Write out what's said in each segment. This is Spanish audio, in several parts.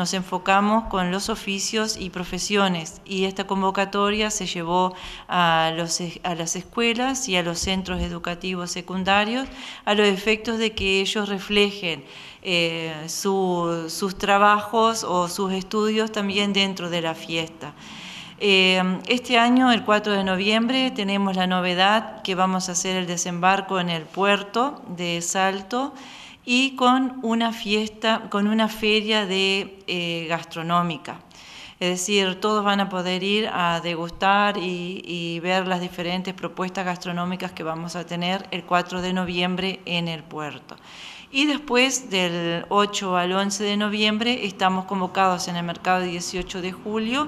nos enfocamos con los oficios y profesiones, y esta convocatoria se llevó a las escuelas y a los centros educativos secundarios a los efectos de que ellos reflejen sus trabajos o sus estudios también dentro de la fiesta. Este año, el 4 de noviembre, tenemos la novedad que vamos a hacer el desembarco en el puerto de Salto y con una fiesta, con una feria gastronómica. Es decir, todos van a poder ir a degustar y ver las diferentes propuestas gastronómicas que vamos a tener el 4 de noviembre en el puerto. Y después, del 8 al 11 de noviembre, estamos convocados en el mercado 18 de julio,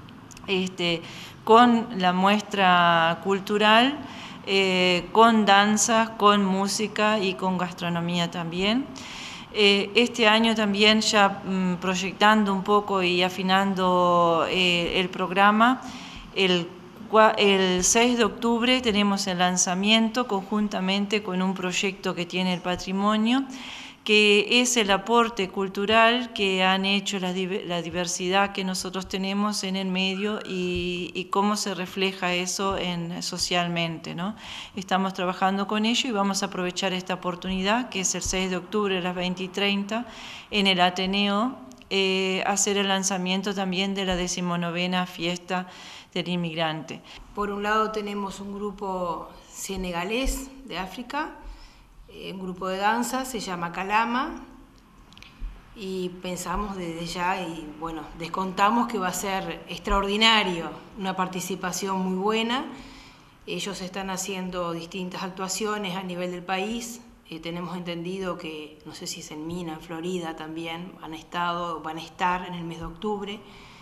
con la muestra cultural, con danzas, con música y con gastronomía también. Este año también ya proyectando un poco y afinando el programa, el 6 de octubre tenemos el lanzamiento conjuntamente con un proyecto que tiene el patrimonio, que es el aporte cultural que han hecho la diversidad que nosotros tenemos en el medio y cómo se refleja eso socialmente, ¿no? Estamos trabajando con ello y vamos a aprovechar esta oportunidad, que es el 6 de octubre a las 20:30 en el Ateneo, hacer el lanzamiento también de la 19ª fiesta del inmigrante. Por un lado tenemos un grupo senegalés de África, un grupo de danza, se llama Calama, y pensamos desde ya y bueno, descontamos que va a ser extraordinario, una participación muy buena. Ellos están haciendo distintas actuaciones a nivel del país. Tenemos entendido que, no sé si es en Mina, en Florida también, van a estar en el mes de octubre.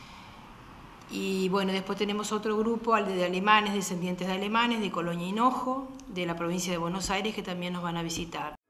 Y bueno, después tenemos otro grupo, al de alemanes, descendientes de alemanes, de Colonia Hinojo, de la provincia de Buenos Aires, que también nos van a visitar.